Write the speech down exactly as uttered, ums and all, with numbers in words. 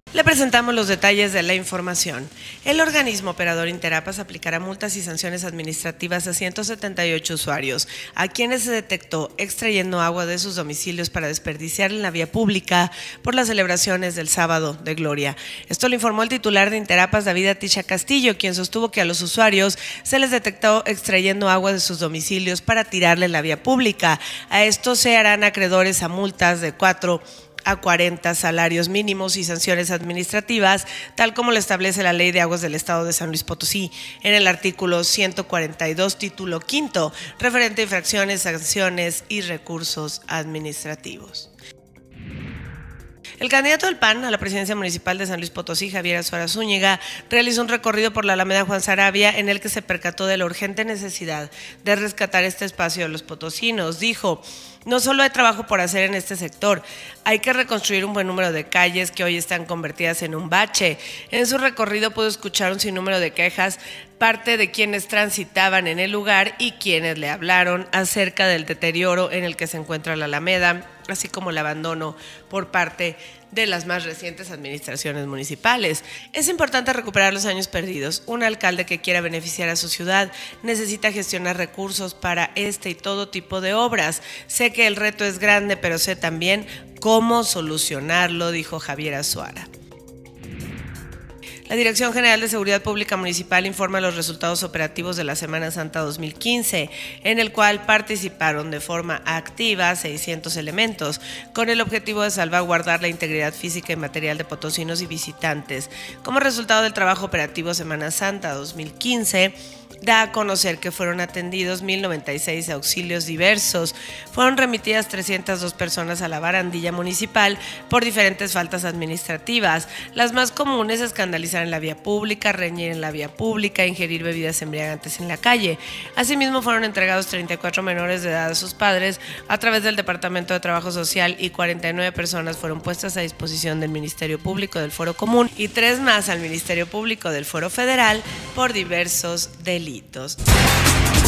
Le presentamos los detalles de la información. El organismo operador Interapas aplicará multas y sanciones administrativas a ciento setenta y ocho usuarios, a quienes se detectó extrayendo agua de sus domicilios para desperdiciar en la vía pública por las celebraciones del Sábado de Gloria. Esto lo informó el titular de Interapas, David Aticha Castillo, quien sostuvo que a los usuarios se les detectó extrayendo agua de sus domicilios para tirarla en la vía pública. A esto se harán acreedores a multas de cuatro a cuarenta salarios mínimos y sanciones administrativas, tal como lo establece la Ley de Aguas del Estado de San Luis Potosí en el artículo ciento cuarenta y dos, título quinto, referente a infracciones, sanciones y recursos administrativos. El candidato del P A N a la presidencia municipal de San Luis Potosí, Javier Azuara Zúñiga, realizó un recorrido por la Alameda Juan Saravia en el que se percató de la urgente necesidad de rescatar este espacio de los potosinos. Dijo: no solo hay trabajo por hacer en este sector, hay que reconstruir un buen número de calles que hoy están convertidas en un bache. En su recorrido pudo escuchar un sinnúmero de quejas, parte de quienes transitaban en el lugar y quienes le hablaron acerca del deterioro en el que se encuentra la Alameda, así como el abandono por parte de las más recientes administraciones municipales. Es importante recuperar los años perdidos. Un alcalde que quiera beneficiar a su ciudad necesita gestionar recursos para este y todo tipo de obras. Sé que el reto es grande, pero sé también cómo solucionarlo, dijo Javier Azuara. La Dirección General de Seguridad Pública Municipal informa los resultados operativos de la Semana Santa dos mil quince, en el cual participaron de forma activa seiscientos elementos, con el objetivo de salvaguardar la integridad física y material de potosinos y visitantes. Como resultado del trabajo operativo Semana Santa dos mil quince, da a conocer que fueron atendidos mil noventa y seis auxilios diversos, fueron remitidas trescientas dos personas a la barandilla municipal por diferentes faltas administrativas. Las más comunes: escandalizar en la vía pública, reñir en la vía pública, ingerir bebidas embriagantes en la calle. Asimismo, fueron entregados treinta y cuatro menores de edad a sus padres a través del Departamento de Trabajo Social y cuarenta y nueve personas fueron puestas a disposición del Ministerio Público del Fuero Común y tres más al Ministerio Público del Fuero Federal por diversos delitos.